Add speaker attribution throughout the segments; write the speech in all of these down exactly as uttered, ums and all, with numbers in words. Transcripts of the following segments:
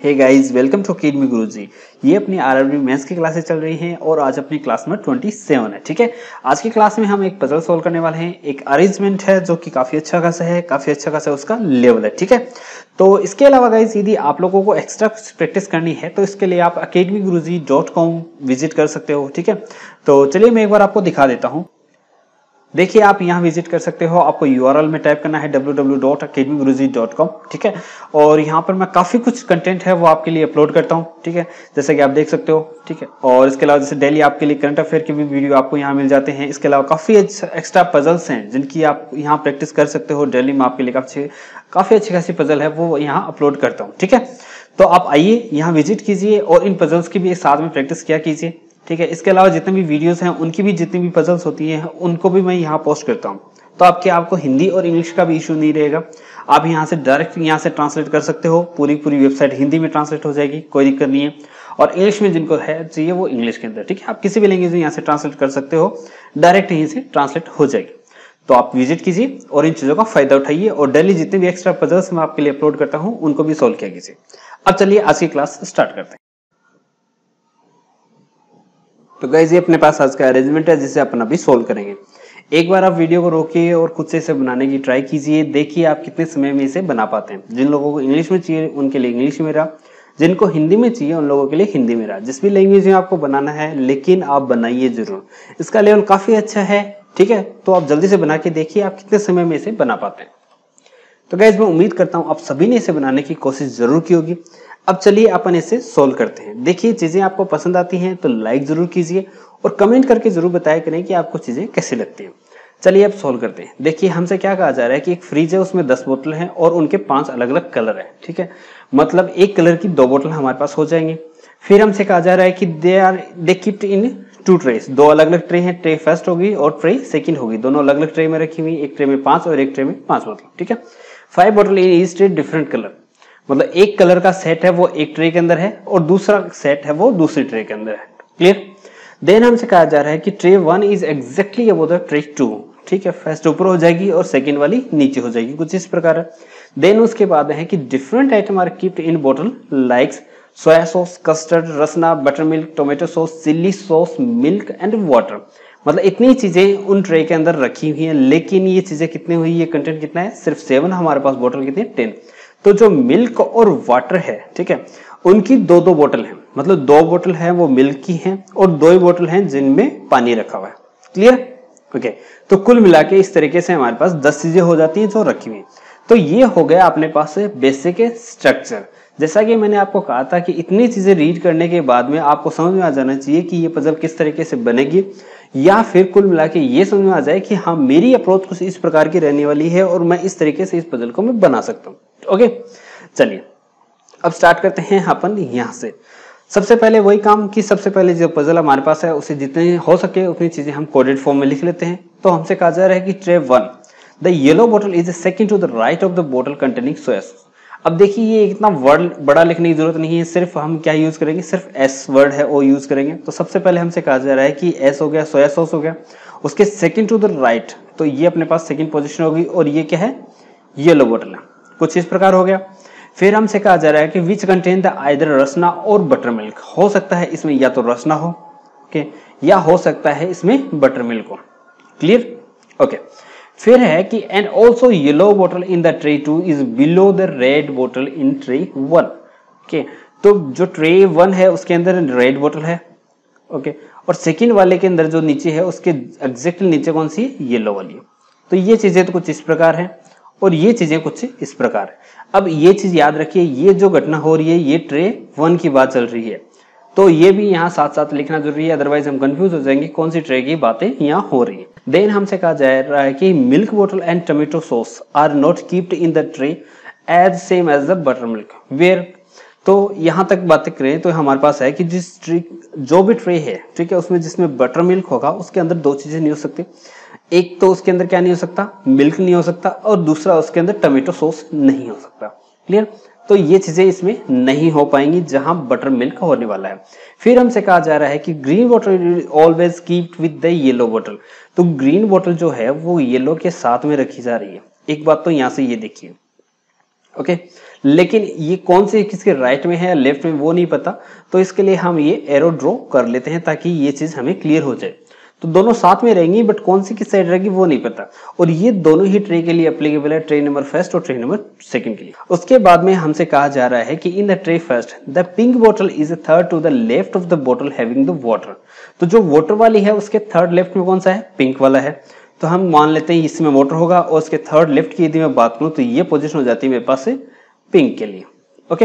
Speaker 1: Hey guys, welcome to Academy Guruji. ये अपनी RRB maths की क्लासेस चल रही हैं और आज अपनी क्लास नंबर सत्ताईस है। ठीक है, आज की क्लास में हम एक पजल सॉल्व करने वाले हैं। एक अरेंजमेंट है जो कि काफी अच्छा खासा है, काफी अच्छा खासा उसका लेवल है। ठीक है, तो इसके अलावा गाइस यदि आप लोगों को एक्स्ट्रा प्रैक्टिस करनी है तो इसके लिए आप Academy Guruji dot com visit कर सकते हो। ठीक है, तो चलिए मैं एक बार आपको दिखा देता हूँ। देखिए, आप यहाँ विजिट कर सकते हो। आपको यूआरएल में टाइप करना है W W W dot Academy Guruji dot com. ठीक है, और यहाँ पर मैं काफी कुछ कंटेंट है वो आपके लिए अपलोड करता हूँ। ठीक है, जैसे कि आप देख सकते हो। ठीक है, और इसके अलावा जैसे डेली आपके लिए करंट अफेयर के भी वीडियो आपको यहाँ मिल जाते हैं। इसके अलावा काफी एक्स्ट्रा पजल्स हैं जिनकी आप यहाँ प्रैक्टिस कर सकते हो। डेली में आपके लिए काफी काफी अच्छी खासी पजल है वो यहाँ अपलोड करता हूँ। ठीक है, तो आप आइए यहाँ विजिट कीजिए और इन पजल्स की भी साथ में प्रैक्टिस किया कीजिए। ठीक है, इसके अलावा जितने भी वीडियोस हैं उनकी भी जितनी भी पजल्स होती हैं उनको भी मैं यहाँ पोस्ट करता हूँ। तो आपके आपको हिंदी और इंग्लिश का भी इशू नहीं रहेगा। आप यहाँ से डायरेक्ट यहाँ से ट्रांसलेट कर सकते हो। पूरी पूरी वेबसाइट हिंदी में ट्रांसलेट हो जाएगी, कोई दिक्कत नहीं है। और इंग्लिश में जिनको है चाहिए वो इंग्लिश के अंदर। ठीक है, आप किसी भी लैंग्वेज में यहाँ से ट्रांसलेट कर सकते हो, डायरेक्ट यहीं से ट्रांसलेट हो जाएगी। तो आप विजिट कीजिए और इन चीजों का फायदा उठाइए और डेली जितने भी एक्स्ट्रा पजल्स मैं आपके लिए अपलोड करता हूँ उनको भी सोल्व किया कीजिए। अब चलिए आज की क्लास स्टार्ट करते हैं। तो गाइस ये अपने पास आज का अरेंजमेंट है जिसे अपन अभी सोल्व करेंगे। एक बार आप वीडियो को रोकिए और खुद से इसे बनाने की ट्राई कीजिए। देखिए आप कितने समय में इसे बना पाते हैं। जिन लोगों को इंग्लिश में चाहिए उनके लिए इंग्लिश में रहा, जिनको हिंदी में चाहिए उन लोगों के लिए हिंदी में रहा। जिस भी लैंग्वेज में आपको बनाना है, लेकिन आप बनाइए जरूर। इसका लेवल काफी अच्छा है। ठीक है, तो आप जल्दी से बना के देखिए आप कितने समय में इसे बना पाते हैं। तो गाइस मैं उम्मीद करता हूं आप सभी ने इसे बनाने की कोशिश जरूर की होगी। अब चलिए अपन इसे सोल्व करते हैं। देखिए चीजें आपको पसंद आती हैं तो लाइक जरूर कीजिए और कमेंट करके जरूर बताया करें कि आपको चीजें कैसी लगती हैं। चलिए अब सोल्व करते हैं। देखिए हमसे क्या कहा जा रहा है कि एक फ्रिज है, उसमें दस बोतल हैं और उनके पांच अलग अलग कलर हैं। ठीक है, मतलब एक कलर की दो बोतल हमारे पास हो जाएंगी। फिर हमसे कहा जा रहा है कि they are they kept in two trays. दो अलग अलग ट्रे हैं, ट्रे फर्स्ट होगी और ट्रे सेकंड होगी। दोनों अलग अलग ट्रे में रखी हुई, एक ट्रे में पांच और एक ट्रे में पांच बोतल। ठीक है, फाइव बोतल in each tray different colour, मतलब एक कलर का सेट है वो एक ट्रे के अंदर है और दूसरा सेट है वो दूसरी ट्रे के अंदर है। क्लियर। देन हमसे कहा जा रहा है कि tray one is exactly about the tray two. ठीक है, फर्स्ट ऊपर हो जाएगी और सेकंड वाली नीचे हो जाएगी, कुछ इस प्रकार है। देन उसके बाद है कि different item are kept in बोतल likes soya sauce, custard, Rasna, butter milk, tomato sauce, chilli sauce, milk and water. मतलब इतनी चीजें उन ट्रे के अंदर रखी हुई हैं, लेकिन ये चीजें कितनी हुई, ये कंटेंट कितना है, सिर्फ सेवन। हमारे पास बोतल कितनी है, टेन। तो जो मिल्क और वाटर है, ठीक है, उनकी दो दो बोतल है, मतलब दो बोतल है वो मिल्क की हैं और दो ही बोतल हैं जिनमें पानी रखा हुआ है। क्लियर। ओके, तो कुल मिला के इस तरीके से हमारे पास दस चीजें हो जाती हैं जो रखी हुई। तो ये हो गया अपने पास बेसिक स्ट्रक्चर। जैसा कि मैंने आपको कहा था कि इतनी चीजें रीड करने के बाद में आपको समझ में आ जाना चाहिए कि ये पजल किस तरीके से बनेगी, या फिर कुल मिला के ये समझ में आ जाए कि हाँ मेरी अप्रोच कुछ इस प्रकार की रहने वाली है और मैं इस तरीके से इस पजल को मैं बना सकता हूँ। ओके, चलिए अब स्टार्ट करते हैं अपन यहाँ से। सबसे पहले वही काम कि सबसे पहले जो पजल हमारे पास है उसे जितने हो सके उतनी चीजें हम कोडेड फॉर्म में लिख लेते हैं। तो हमसे कहा जा रहा है कि ट्रे वन, द येलो बोतल is second to the right of the बोतल कंटेनिंग सोया सॉस। अब देखिए ये इतना वर्ड बड़ा लिखने की जरूरत नहीं है, सिर्फ हम क्या यूज करेंगे, सिर्फ एस वर्ड है वो यूज करेंगे। तो सबसे पहले हमसे कहा जा रहा है कि एस हो गया, सोया सॉस हो गया, उसके सेकंड टू द राइट, तो ये अपने पास सेकंड पोजीशन होगी और ये क्या है, येलो बोतल है, कुछ इस प्रकार हो गया। फिर हमसे कहा जा रहा है कि which contain the either Rasna और बटर मिल्क। हो सकता है इसमें या तो रसना हो, ओके, या हो सकता है इसमें बटर मिल्क हो। क्लियर। ओके, फिर है कि एंड ऑल्सो येलो बोतल in the tray two is below the red बोतल इन ट्रे वन। ओके, तो जो ट्रे वन है उसके अंदर रेड बोतल है, ओके okay, और सेकंड वाले के अंदर जो नीचे है उसके एग्जैक्टली नीचे कौन सी है, येलो वाली। तो ये चीजें तो कुछ इस प्रकार है और ये चीजें कुछ इस प्रकार है। अब ये चीज याद रखिए, ये जो घटना हो रही है ये ट्रे वन की बात चल रही है, तो ये भी यहाँ साथ साथ लिखना जरूरी है, अदरवाइज हम कंफ्यूज हो जाएंगे कौन सी ट्रे की बातें यहाँ हो रही है। देन हमसे कहा जा रहा है कि मिल्क बोतल and tomato sauce are not kept in the tray as same as the butter milk where. तो यहाँ तक बातें करें तो हमारे पास है कि जिस ट्रे, जो भी ट्रे है, ठीक है, उसमें जिसमें बटर मिल्क होगा उसके अंदर दो चीजें नहीं हो सकती। एक तो उसके अंदर क्या नहीं हो सकता, मिल्क नहीं हो सकता, और दूसरा उसके अंदर टोमेटो सॉस नहीं हो सकता। क्लियर। तो ये चीजें इसमें नहीं हो पाएंगी जहां बटर मिल्क होने वाला है। फिर हमसे कहा जा रहा है कि ग्रीन बोतल always keep with the yellow बोतल। तो ग्रीन बोतल जो है वो येलो के साथ में रखी जा रही है। एक बात तो यहां से ये देखिए, ओके, लेकिन ये कौन से किसके राइट में है या लेफ्ट में वो नहीं पता, तो इसके लिए हम ये एरो ड्रॉ कर लेते हैं ताकि ये चीज हमें क्लियर हो जाए। तो दोनों साथ में रहेंगी बट कौन सी किस साइड रहेगी वो नहीं पता, और ये दोनों ही ट्रे के लिए एप्लीकेबल है, ट्रे नंबर फर्स्ट और ट्रे नंबर सेकंड के लिए। उसके बाद में हमसे कहा जा रहा है कि in the tray first the pink बोतल is third to the left of the बोतल हैविंग द वाटर। तो जो वाटर वाली है उसके थर्ड लेफ्ट में कौन सा है, पिंक वाला है। तो हम मान लेते हैं इसमें वाटर होगा और उसके थर्ड लेफ्ट की यदि मैं बात करूं तो ये पोजीशन हो जाती है मेरे पास से पिंक के लिए। ओके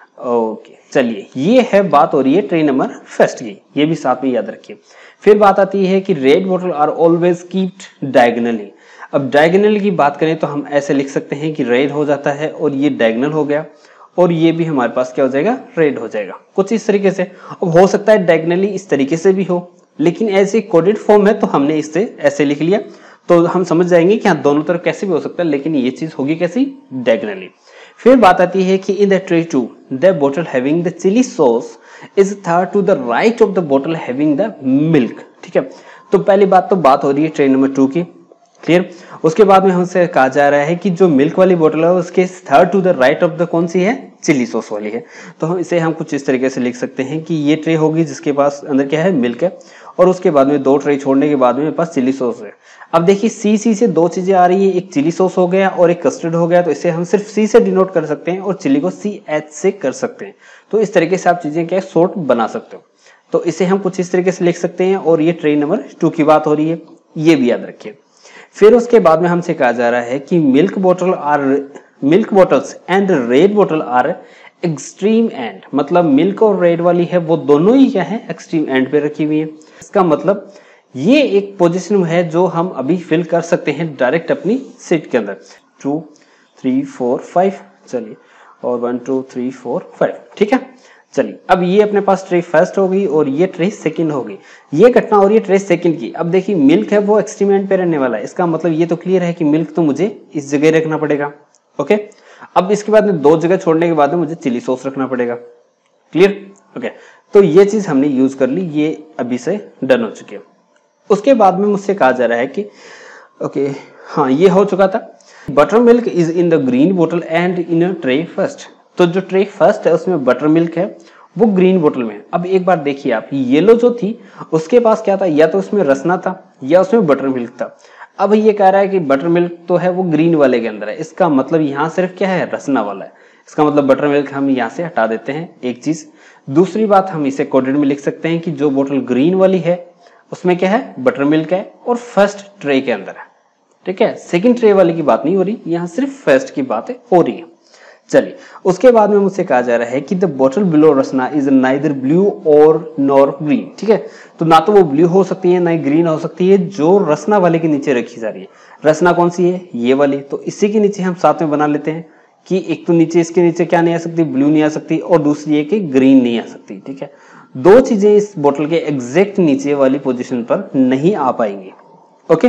Speaker 1: ओके चलिए, ये है बात हो रही है ट्रे नंबर फर्स्ट की, ये भी साथ में याद रखिए। फिर बात आती है कि रेड बोतल आर ऑलवेज कीप्ड डायगोनली। अब डायगोनल की बात करें तो हम ऐसे लिख सकते हैं कि रेड हो जाता है और ये डायगोनल हो गया और ये भी हमारे पास क्या हो जाएगा, रेड हो जाएगा, कुछ इस तरीके से। अब हो सकता है डायगोनली इस तरीके से भी हो, लेकिन ऐसे कोडेड फॉर्म है तो हमने इससे ऐसे लिख लिया, तो हम समझ जाएंगे कि हाँ दोनों तरफ कैसे भी हो सकता है, लेकिन ये चीज होगी कैसी, डायगोनली। फिर बात आती है कि in the tray two the बोतल having the chilli sauce is third to the right of the बोतल हैविंग द मिल्क। ठीक है, तो पहली बात तो बात हो रही है ट्रे नंबर टू की, क्लियर। उसके बाद में हमसे कहा जा रहा है कि जो मिल्क वाली बोतल है उसके third to the right of the कौन सी है, चिली सॉस वाली है। तो हम इसे हम कुछ इस तरीके से लिख सकते हैं कि ये ट्रे होगी जिसके पास अंदर क्या है, मिल्क है, और उसके बाद में दो ट्रे छोड़ने के बाद में मेरे पास चिली सॉस है। अब देखिए सी सी से दो चीजें आ रही है, एक चिली सॉस हो गया और एक कस्टर्ड हो गया, तो इसे हम सिर्फ सी से डिनोट कर सकते हैं और चिली को सी एच से कर सकते हैं। तो इस तरीके से आप चीजें क्या शॉर्ट बना सकते हो, तो इसे हम कुछ इस तरीके से लिख सकते हैं। और ये ट्रे नंबर टू की बात हो रही है, ये भी याद रखिए। फिर उसके बाद में हमसे कहा जा रहा है कि मिल्क बोतल are milk bottles and red बोतल आर एक्सट्रीम एंड, मतलब मिल्क और रेड वाली है वो दोनों ही क्या है, एक्सट्रीम एंड पे रखी हुई है। इसका मतलब ये एक पोजीशन है जो हम अभी फिल कर सकते हैं डायरेक्ट अपनी सीट के अंदर। टू थ्री फोर फाइव, चलिए, और one two three four five, ठीक है। चलिए, अब ये अपने पास ट्रे फर्स्ट होगी और ये ट्रे सेकंड होगी। ये घटना हो रही है ट्रे सेकंड की। अब देखिए मिल्क है वो एक्सट्रीम एंड पे रहने वाला है, इसका मतलब ये तो क्लियर है कि मिल्क तो मुझे इस जगह रखना पड़ेगा। ओके, अब इसके बाद में दो जगह छोड़ने के बाद में मुझे चिली सॉस रखना पड़ेगा, क्लियर। ओके, तो ये चीज हमने यूज कर ली, ये अभी से डन हो चुकी है। उसके बाद में मुझसे कहा जा रहा है कि ओके हाँ ये हो चुका था, butter milk is in the green बोतल and in a tray first. तो जो ट्रे फर्स्ट है उसमें बटर मिल्क है वो ग्रीन बोतल में। अब एक बार देखिए आप, येलो जो थी उसके पास क्या था, या तो उसमें रसना था या उसमें बटर मिल्क था। अब ये कह रहा है कि बटर मिल्क तो है वो ग्रीन वाले के अंदर है, इसका मतलब यहाँ सिर्फ क्या है, रसना वाला है। इसका मतलब बटर मिल्क हम यहाँ से हटा देते हैं, एक चीज। दूसरी बात, हम इसे कोडेड में लिख सकते हैं कि जो बोतल ग्रीन वाली है उसमें क्या है, बटर मिल्क है और फर्स्ट ट्रे के अंदर है, ठीक है। सेकंड ट्रे वाली की बात नहीं हो रही, यहाँ सिर्फ फर्स्ट की बात हो रही है। चलिए, उसके बाद में मुझसे कहा जा रहा है कि द बोतल below Rasna is neither blue और नॉर ग्रीन, ठीक है। तो ना तो वो ब्लू हो सकती है ना ही ग्रीन हो सकती है, जो रसना वाले के नीचे रखी जा रही है। रसना कौन सी है, ये वाली। तो इसी के नीचे हम साथ में बना लेते हैं कि एक तो नीचे, इसके नीचे क्या नहीं आ सकती, ब्लू नहीं आ सकती, और दूसरी है कि ग्रीन नहीं आ सकती, ठीक है। दो चीजें इस बोतल के एग्जैक्ट नीचे वाली पोजीशन पर नहीं आ पाएंगी। ओके,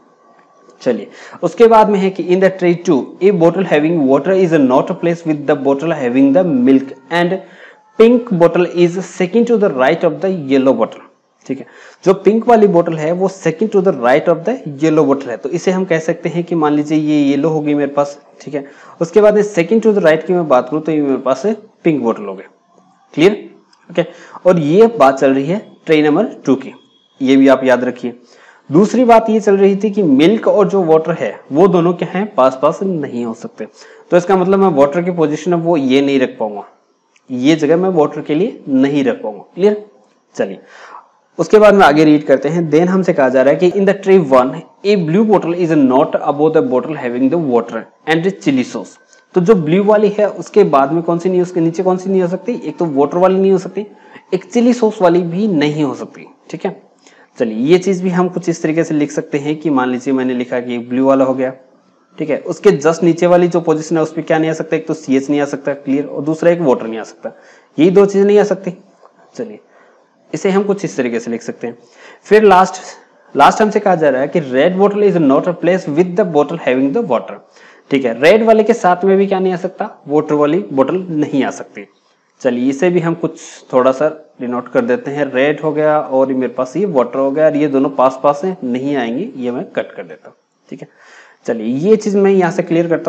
Speaker 1: चलिए, उसके बाद में है कि in the tray two a बोतल having water is not a place with the बोतल having the milk and pink बोतल is second to the right of the yellow बोतल, ठीक है। जो पिंक वाली बोतल है वो second to the right of the yellow बोतल है। तो इसे हम कह सकते हैं कि मान लीजिए ये येलो होगी मेरे पास, ठीक है। उसके बाद सेकंड टू द राइट की मैं बात करूं तो ये मेरे पास पिंक बोतल हो गया, क्लियर। ओके, और ये बात चल रही है ट्रे नंबर टू की, ये भी आप याद रखिए। दूसरी बात ये चल रही थी कि मिल्क और जो वाटर है वो दोनों क्या हैं, पास पास नहीं हो सकते। तो इसका मतलब मैं वाटर की पोजीशन है वो ये नहीं रख पाऊंगा, ये जगह मैं वाटर के लिए नहीं रख पाऊंगा, क्लियर। चलिए, उसके बाद में आगे रीड करते हैं। देन हमसे कहा जा रहा है कि in the tray one a blue बोतल इज नॉट अबव द बोतल having the water and chilli sauce. तो जो ब्लू वाली है उसके बाद में कौन सी नहीं, उसके नीचे कौन सी नहीं हो सकती, एक तो वाटर वाली नहीं हो सकती, एक चिली सॉस वाली भी नहीं हो सकती, ठीक है। चलिए, ये चीज भी हम कुछ इस तरीके से लिख सकते हैं कि मान लीजिए मैंने लिखा कि ब्लू वाला हो गया, ठीक है। उसके जस्ट नीचे वाली जो पोजीशन है उस पर क्या नहीं आ सकता, एक तो सी एच नहीं आ सकता, क्लियर, और दूसरा एक वाटर नहीं आ सकता, यही दो चीजें नहीं आ सकती। चलिए, इसे हम कुछ इस तरीके से लिख सकते हैं। फिर लास्ट लास्ट हमसे कहा जा रहा है कि रेड बोतल is not a place with the बोतल हैविंग द वाटर, ठीक है। रेड वाले के साथ में भी क्या नहीं आ सकता, वाटर वाली बोतल नहीं आ सकती। चलिए, इसे भी हम कुछ थोड़ा सा डिनोट कर देते हैं। रेड हो गया और ये मेरे पास ये वाटर हो गया, और ये दोनों पास पास हैं, नहीं आएंगे, ये मैं कट कर देता हूँ, ठीक है। चलिए, ये चीज मैं यहाँ से क्लियर करता हूँ।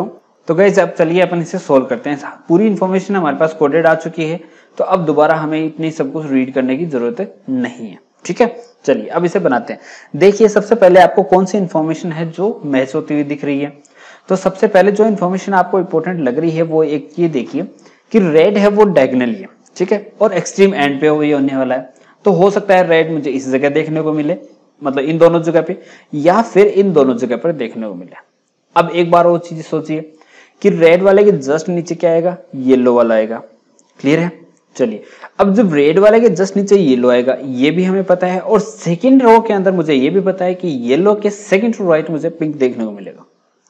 Speaker 1: तो गाइस अब चलिए अपन इसे सोल्व करते हैं। पूरी इन्फॉर्मेशन हमारे पास कोडेड आ चुकी है, तो अब दोबारा हमें इतनी सब कुछ रीड करने की जरूरत नहीं है। ठीक है, चलिए अब इसे बनाते हैं। देखिए सबसे पहले आपको कौन सी इन्फॉर्मेशन है जो मैच होती हुई दिख रही है। तो सबसे पहले जो इन्फॉर्मेशन आपको इंपॉर्टेंट लग रही है वो एक ये देखिए कि रेड है वो डायगोनली है, ठीक है, और एक्सट्रीम एंड पे ये होने वाला है। तो हो सकता है रेड मुझे इस जगह देखने को मिले, मतलब इन दोनों जगह पे, या फिर इन दोनों जगह पर देखने को मिले। अब एक बार वो चीज सोचिए कि रेड वाले के जस्ट नीचे क्या आएगा, येलो वाला आएगा। क्लियर है, चलिए अब जब रेड वाले के जस्ट नीचे येलो आएगा ये भी हमें पता है, और सेकंड रो के अंदर मुझे ये भी पता है कि येलो के सेकंड टू राइट मुझे पिंक देखने को मिलेगा।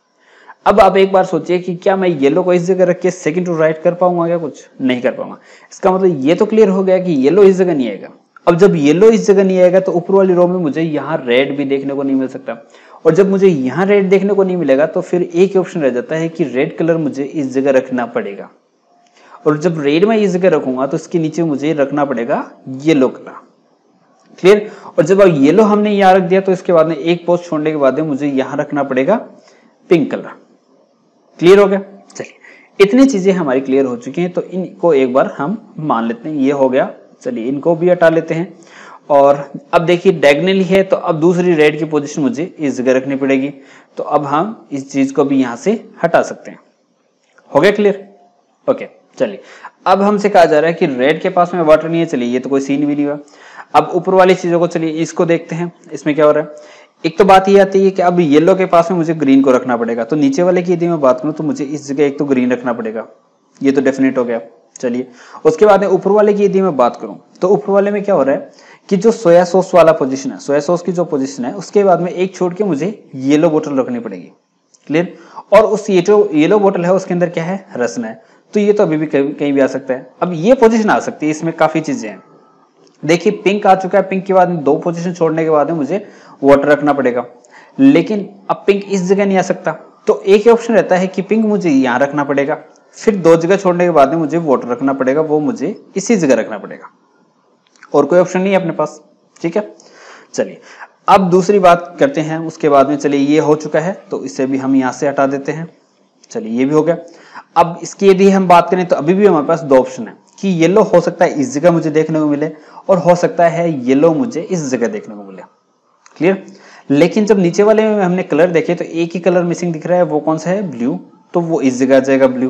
Speaker 1: अब आप एक बार सोचिए कि क्या मैं येलो को इस जगह रख के सेकंड टू राइट कर पाऊंगा, क्या कुछ नहीं कर पाऊंगा। इसका मतलब ये तो क्लियर हो गया कि येलो इस जगह नहीं आएगा। अब जब येलो इस जगह नहीं आएगा तो ऊपर वाली रो में मुझे यहाँ रेड भी देखने को नहीं मिल सकता, और जब मुझे यहाँ रेड देखने को नहीं मिलेगा तो फिर एक ही ऑप्शन रह जाता है कि रेड कलर मुझे इस जगह रखना पड़ेगा, और जब रेड में इस जगह रखूंगा तो इसके नीचे मुझे रखना पड़ेगा येलो कलर। क्लियर, और जब अब येलो हमने यहाँ रख दिया तो इसके बाद में एक पोस्ट छोड़ने के बाद में मुझे यहाँ रखना पड़ेगा पिंक कलर। क्लियर हो गया, चलिए इतनी चीजें हमारी क्लियर हो चुकी हैं, तो इनको एक बार हम मान लेते हैं। ये हो गया, चलिए इनको भी हटा लेते हैं। और अब देखिए डायगोनली है तो अब दूसरी रेड की पोजीशन मुझे इस जगह रखनी पड़ेगी, तो अब हम इस चीज को भी यहां से हटा सकते हैं। हो गया क्लियर, ओके। चलिए अब हमसे कहा जा रहा है कि रेड के पास में वाटर नहीं है, चलिए ये तो कोई सीन भी नहीं हुआ। अब ऊपर वाली चीजों को चलिए इसको देखते हैं, इसमें क्या हो रहा है। एक तो बात ये आती है कि अब येलो के पास में मुझे ग्रीन को रखना पड़ेगा, तो नीचे वाले की यदि मैं बात करूं तो मुझे इस जगह एक तो ग्रीन रखना पड़ेगा, ये तो डेफिनेट हो गया। चलिए उसके बाद में ऊपर वाले की यदि मैं बात करूं तो ऊपर वाले में क्या हो रहा है कि जो सोया सॉस वाला पोजीशन है, सोया सॉस की जो पोजीशन है उसके बाद में एक छोड़ के मुझे येलो बोतल रखनी पड़ेगी। क्लियर, और उस ये जो येलो बोतल है उसके अंदर क्या है, रसना है, तो ये तो अभी भी कहीं, कहीं भी आ सकता है। अब ये पोजीशन आ सकती है, इसमें काफी चीजें हैं। देखिए पिंक आ चुका है, पिंक के बाद दो पोजीशन छोड़ने के बाद में मुझे वाटर रखना पड़ेगा, लेकिन अब पिंक इस जगह नहीं आ सकता, तो एक ही ऑप्शन रहता है कि पिंक मुझे यहाँ रखना पड़ेगा, फिर दो जगह छोड़ने के बाद में मुझे वाटर रखना पड़ेगा, वो मुझे इसी जगह रखना पड़ेगा, और कोई ऑप्शन नहीं है अपने पास। ठीक है, चलिए अब दूसरी बात करते हैं उसके बाद में। चलिए ये हो चुका है तो इसे भी हम यहाँ से हटा देते हैं। चलिए ये भी हो गया। अब इसकी यदि हम बात करें तो अभी भी हमारे पास दो ऑप्शन है कि येलो हो सकता है इस जगह मुझे देखने को मिले, और हो सकता है येलो मुझे इस जगह देखने को मिले। क्लियर, लेकिन जब नीचे वाले में हमने कलर देखे तो एक ही कलर मिसिंग दिख रहा है, वो कौन सा है, ब्लू, तो वो इस जगह आ जाएगा ब्लू।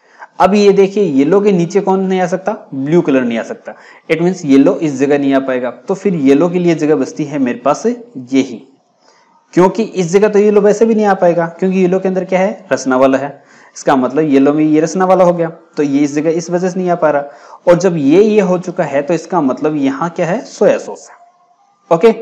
Speaker 1: अब ये देखिए येलो के नीचे कौन नहीं आ सकता, ब्लू कलर नहीं आ सकता, इट मींस येलो इस जगह नहीं आ पाएगा, तो फिर येलो के लिए जगह बचती है मेरे पास यही, क्योंकि इस जगह तो येलो वैसे भी नहीं आ पाएगा क्योंकि येलो के अंदर क्या है, रसना वाला है। इसका मतलब येलो में ये रसना वाला हो गया, तो ये इस जगह इस वजह से नहीं आ पा रहा, और जब ये ये हो चुका है तो इसका मतलब यहाँ क्या है, सोया सॉस है। ओके,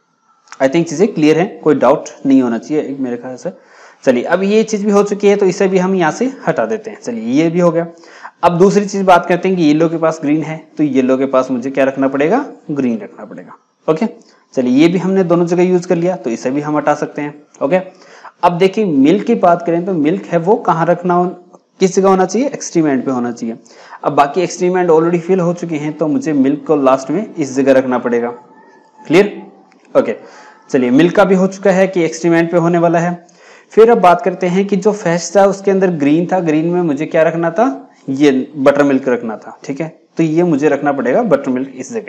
Speaker 1: आई थिंक चीजें क्लियर है, कोई डाउट नहीं होना चाहिए मेरे ख्याल से। चलिए अब ये चीज भी हो चुकी है तो इसे भी हम यहाँ से हटा देते हैं। चलिए ये भी हो गया। अब दूसरी चीज बात करते हैं कि येलो के पास ग्रीन है, तो येलो के पास मुझे क्या रखना पड़ेगा, ग्रीन रखना पड़ेगा। ओके, चलिए ये भी हमने दोनों जगह यूज कर लिया, तो इसे भी हम हटा सकते हैं। ओके, अब देखिए मिल्क की बात करें तो मिल्क है वो कहाँ रखना, किस जगह होना चाहिए, एक्सट्रीम एंड पे होना चाहिए। अब बाकी एक्सट्रीम एंड ऑलरेडी फिल हो चुके हैं, तो मुझे मिल्क को लास्ट में इस जगह रखना पड़ेगा। Clear, okay. चलिए मिल्क का भी हो चुका है कि एक्सट्रीम एंड पे होने वाला है। फिर अब बात करते हैं कि जो फेस था उसके अंदर ग्रीन था, ग्रीन में मुझे क्या रखना था, ये बटर मिल्क रखना था। ठीक है, तो ये मुझे रखना पड़ेगा बटर मिल्क इस जगह।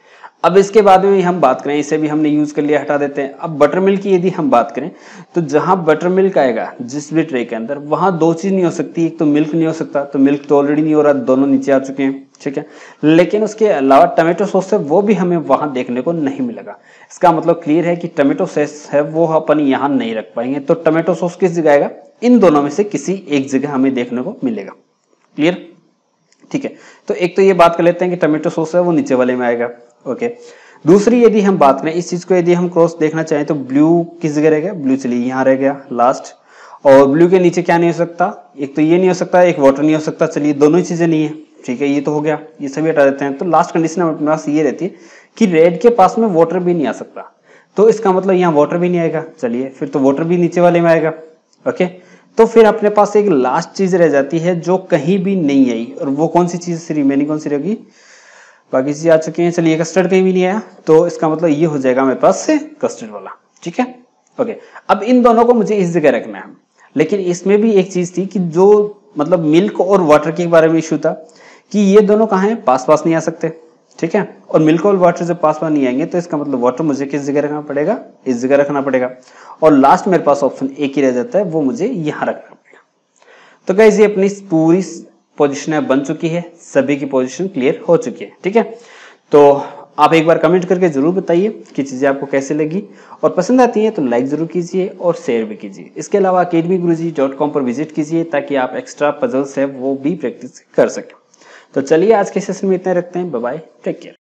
Speaker 1: अब इसके बाद में हम बात करें, इसे भी हमने यूज कर लिया, हटा देते हैं। अब बटर मिल्क की यदि हम बात करें तो जहां बटर मिल्क आएगा जिस भी ट्रे के अंदर, वहां दो चीज नहीं हो सकती, एक तो मिल्क नहीं हो सकता, तो मिल्क तो ऑलरेडी नहीं हो रहा, दोनों नीचे आ चुके हैं। ठीक है, लेकिन उसके अलावा टमाटो सॉस है वो भी हमें वहां देखने को नहीं मिलेगा। इसका मतलब क्लियर है कि टमाटो सॉस है वो अपन यहाँ नहीं रख पाएंगे, तो टमाटो सॉस किस जगह आएगा, इन दोनों में से किसी एक जगह हमें देखने को मिलेगा। क्लियर, ठीक है, तो एक तो ये बात कर लेते हैं कि टमाटो सॉस है वो नीचे वाले में आएगा। ओके, दूसरी यदि हम बात करें इस चीज को, यदि हम क्रॉस देखना चाहें तो ब्लू किस जगह रह गया, ब्लू चलिए यहाँ रह गया लास्ट, और ब्लू के नीचे क्या नहीं हो सकता, एक तो ये नहीं हो सकता, एक वाटर नहीं हो सकता। चलिए दोनों ही चीजें नहीं है, ठीक है, ये तो हो गया, ये सभी हटा देते हैं। तो लास्ट कंडीशन हमारे पास ये रहती है कि रेड के पास में वाटर भी नहीं आ सकता, तो इसका मतलब यहाँ वाटर भी नहीं आएगा। चलिए फिर तो वाटर भी नीचे वाले में आएगा। ओके, तो फिर अपने पास एक लास्ट चीज रह जाती है जो कहीं भी नहीं आई, और वो कौन सी चीज रिमेनिंग कौन सी रहेगी, बाकी चीजें आ चुकी हैं। चलिए कस्टर्ड कहीं भी नहीं आया, तो इसका मतलब ये हो जाएगा मेरे पास से कस्टर्ड वाला। ठीक है, ओके। अब इन दोनों को मुझे इस जगह रखना है, लेकिन इसमें भी एक चीज थी कि जो मतलब मिल्क और वाटर के बारे में इशू था कि ये दोनों कहाँ हैं, पास पास नहीं आ सकते, ठीक है। और मिल्क और वाटर जब पास पास नहीं आएंगे तो इसका मतलब वाटर मुझे किस जगह रखना पड़ेगा, इस जगह रखना पड़ेगा। और लास्ट मेरे पास ऑप्शन एक ही रह जाता है, वो मुझे यहाँ रखना पड़ेगा। तो गाइस ये अपनी पूरी पोजीशन बन चुकी है, सभी की पोजीशन क्लियर हो चुकी है, ठीक है। तो आप एक बार कमेंट करके जरूर बताइए कि चीजें आपको कैसे लगी, और पसंद आती है तो लाइक जरूर कीजिए और शेयर भी कीजिए। इसके अलावा अकेडमी गुरुजी डॉट कॉम पर विजिट कीजिए ताकि आप एक्स्ट्रा पजल्स है वो भी प्रैक्टिस कर सकें। तो चलिए आज के सेशन में इतना रखते हैं, बाय बाय, टेक केयर।